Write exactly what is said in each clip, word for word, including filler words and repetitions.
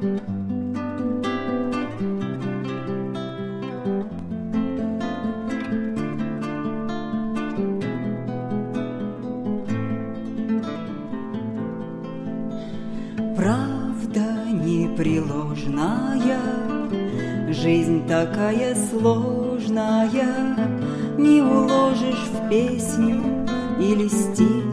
Правда непреложная, жизнь такая сложная, не уложишь в песню или стих.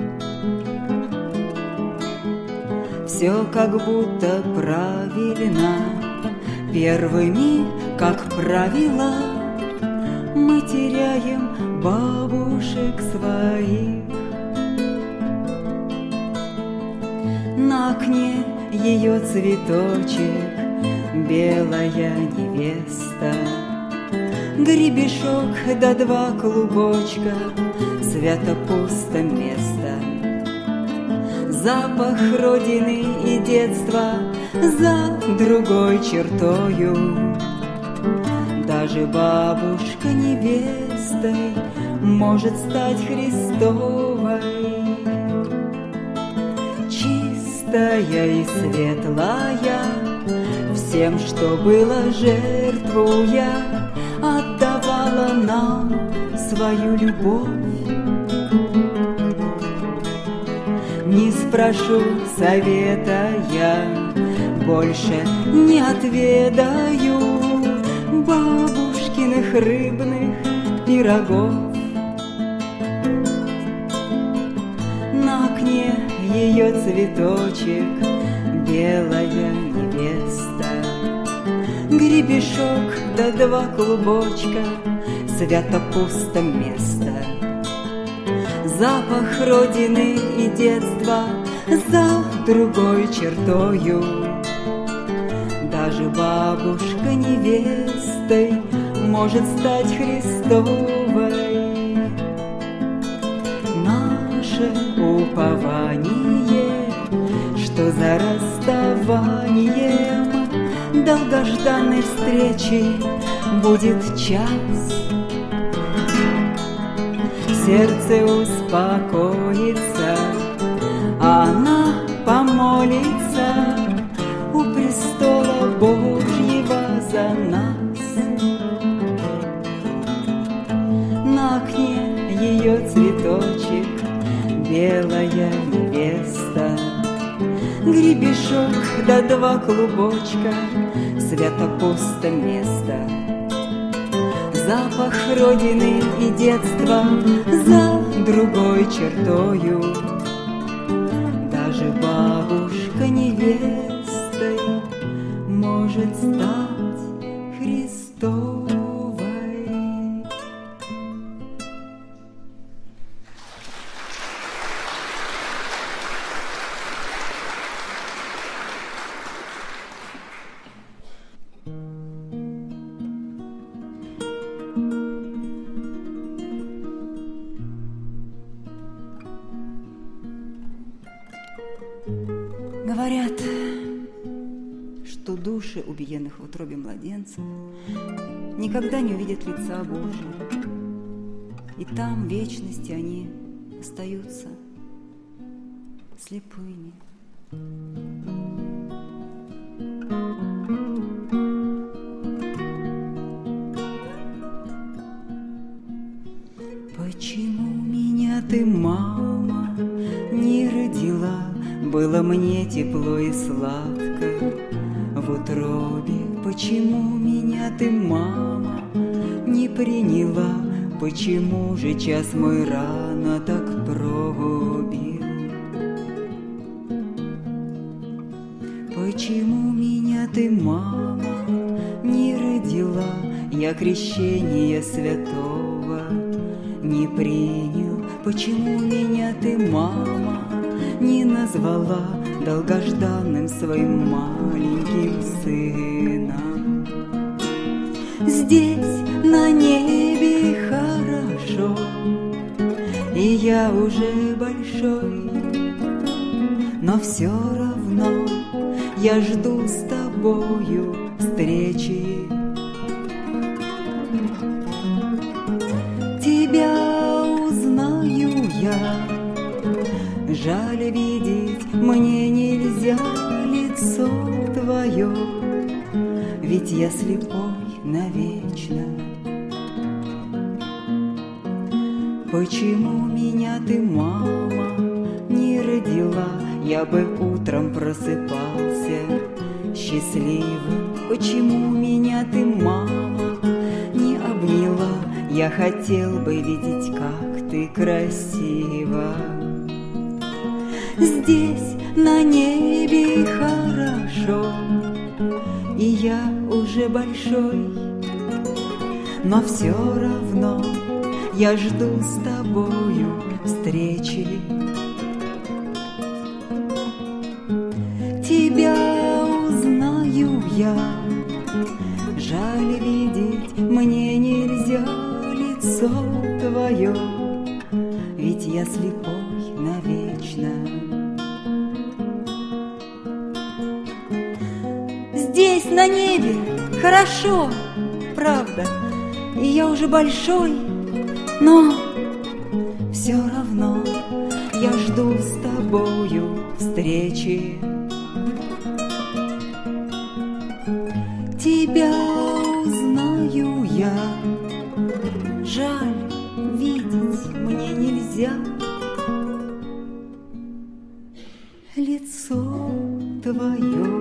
Все как будто правильно, первыми, как правило, мы теряем бабушек своих. На окне ее цветочек, белая невеста, гребешок да два клубочка, свято пусто место. Запах родины и детства за другой чертою. Даже бабушка невестой может стать Христовой. Чистая и светлая, всем, что было, жертву я, отдавала нам свою любовь. Не спрошу совета я, больше не отведаю бабушкиных рыбных пирогов. На окне ее цветочек, белая невеста, гребешок да два клубочка, свято пусто место. Запах родины и детства за другой чертою. Даже бабушка невестой может стать Христовой. Наше упование, что за расставанием долгожданной встречи будет час. Сердце успокоится, она помолится у престола Божьего за нас. На окне ее цветочек, белая невеста, гребешок да два клубочка, свято пусто место. Запах родины и детства за другой чертою. Даже бабушка невестой может стать Христовой. Говорят, что души убиенных в утробе младенцев никогда не увидят лица Божьего, и там в вечности они остаются слепыми. Почему меня ты, мама, не родила? Было мне тепло и сладко в утробе. Почему меня ты, мама, не приняла? Почему же час мой рано так пробил? Почему меня ты, мама, не родила? Я крещения святого не принял. Почему меня ты, мама, не назвала долгожданным своим маленьким сыном? Здесь на небе хорошо, и я уже большой, но все равно я жду с тобою встречи. Тебя узнаю я, жаль видеть мне нельзя лицо твое, ведь я слепой навечно. Почему меня ты, мама, не родила? Я бы утром просыпался счастливым. Почему меня ты, мама, не обняла? Я хотел бы видеть, как ты красива. Здесь на небе хорошо, и я уже большой, но все равно я жду с тобою встречи. Тебя узнаю я, жаль видеть мне нельзя лицо твое, ведь я слепой навечно. Здесь на небе хорошо, правда, и я уже большой, но все равно я жду с тобою встречи. Тебя узнаю я, жаль видеть мне нельзя лицо твое.